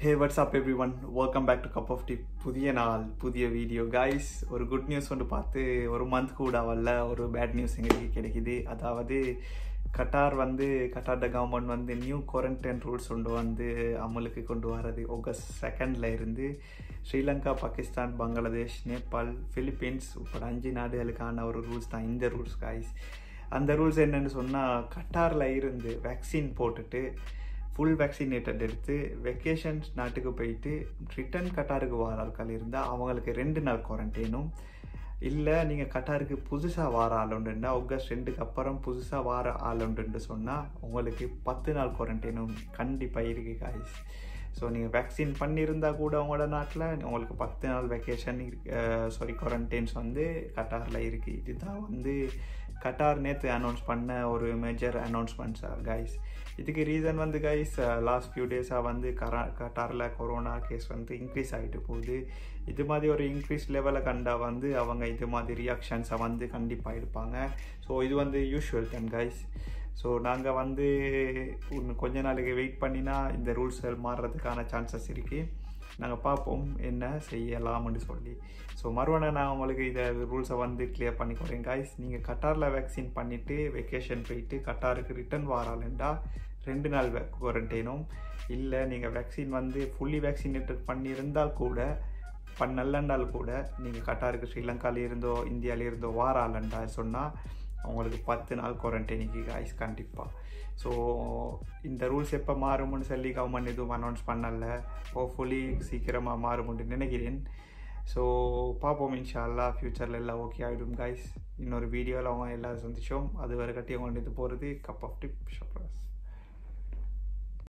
Hey, what's up everyone? Welcome back to Cup of Tea. புதிய நாள் புதிய video guys. ஒரு குட் நியூஸ் வந்து பார்த்து ஒரு மந்த் கூட வரல, ஒரு பேட் நியூஸ் எங்களுக்கு கிடைக்குது. அதாவது கட்டார் கவர்மெண்ட் வந்து நியூ குவாரண்டைன் ரூல்ஸ் வந்து அமலுக்கு கொண்டு வரது ஆகஸ்ட் 2 இருந்து ஸ்ரீலங்கா, பாகிஸ்தான், பங்களாதேஷ், நேபாள், பிலிப்பீன்ஸ் உட்பட 5 நாடுகளுக்கான ஒரு ரூல்ஸ் தான் இந்த ரூல்ஸ் guys. அந்த ரூல்ஸ் என்னன்னு சொன்னால், கட்டாரில் இருந்து வேக்சின் போட்டுட்டு ஃபுல் வேக்சினேட்டட் எடுத்து வெக்கேஷன்ஸ் நாட்டுக்கு போயிட்டு ரிட்டன் கட்டாருக்கு வார ஆட்கள் இருந்தால் அவங்களுக்கு 2 நாள் குவாரண்டைனும், இல்லை நீங்கள் கட்டாருக்கு புதுசாக வார ஆள் உண்டுன்னா ஆகஸ்ட் 2க்கு அப்புறம் புதுசாக வார ஆள் உண்டுன்னு சொன்னால் உங்களுக்கு 10 நாள் குவாரண்டைனும் கண்டிப்பாக இருக்குது காய்ஸ். ஸோ நீங்கள் வேக்சின் பண்ணியிருந்தால் கூட உங்களோட நாட்டில் உங்களுக்கு 10 நாள் வெக்கேஷன் குவாரண்டைன்ஸ் வந்து கட்டாரில் இருக்குது. இதுதான் வந்து கட்டார் நேற்று அனௌன்ஸ் பண்ண ஒரு மேஜர் அனௌன்ஸ்மெண்ட்ஸ் கைஸ். இதுக்கு ரீசன் வந்து கைஸ், லாஸ்ட் ஃபியூ டேஸாக வந்து கட்டாரில் கொரோனா கேஸ் வந்து இன்க்ரீஸ் ஆகிட்டு போகுது. இது மாதிரி ஒரு இன்க்ரீஸ் லெவலை கண்டா வந்து அவங்க இது மாதிரி ரியாக்ஷன்ஸை வந்து கண்டிப்பாக எடுப்பாங்க. ஸோ இது வந்து யூஷுவல் டைம் கைஸ். ஸோ நாங்கள் வந்து இன்னும் கொஞ்ச நாளைக்கு வெயிட் பண்ணினா இந்த ரூல்ஸ்கள் மாறுறதுக்கான சான்சஸ் இருக்குது. நாங்கள் பார்ப்போம் என்ன செய்யலாம்னு சொல்லி. ஸோ மறுபடியும் நான் உங்களுக்கு இதை ரூல்ஸை வந்து கிளியர் பண்ணி கொடுறேன் கைஸ். நீங்கள் கட்டாரில் வேக்சின் பண்ணிவிட்டு வெக்கேஷன் போயிட்டு கட்டாருக்கு ரிட்டன் வாராலண்டா 2 நாள் குவாரண்டைனும், இல்லை நீங்கள் வேக்சின் வந்து ஃபுல்லி வேக்சினேட்டட் பண்ணியிருந்தால் கூட பண்ணலண்டால் கூட நீங்கள் கட்டாருக்கு ஸ்ரீலங்காவிலிருந்தோ இந்தியாவிலிருந்தோ வாராலண்டா சொன்னால் அவங்களுக்கு 10 நாள் குவாரண்டைனுக்கு கைஸ் கண்டிப்பாக. ஸோ இந்த ரூல்ஸ் எப்போ மாறும்னு சொல்லி கவர்மெண்ட் எதுவும் அனௌன்ஸ் பண்ணலை. ஹோப்ஃபுல்லி சீக்கிரமாக மாறும்னு நினைக்கிறேன். ஸோ பார்ப்போம், இன்ஷா அல்லாஹ் ஃப்யூச்சரில் எல்லாம் ஓகே ஆகிடும் கைஸ். இன்னொரு வீடியோவில் அவங்க எல்லாம் சந்திச்சோம். அது வரை கட்டி அவங்க இது போகிறது கப் ஆஃப் டிப் ஷப்ராஸ்.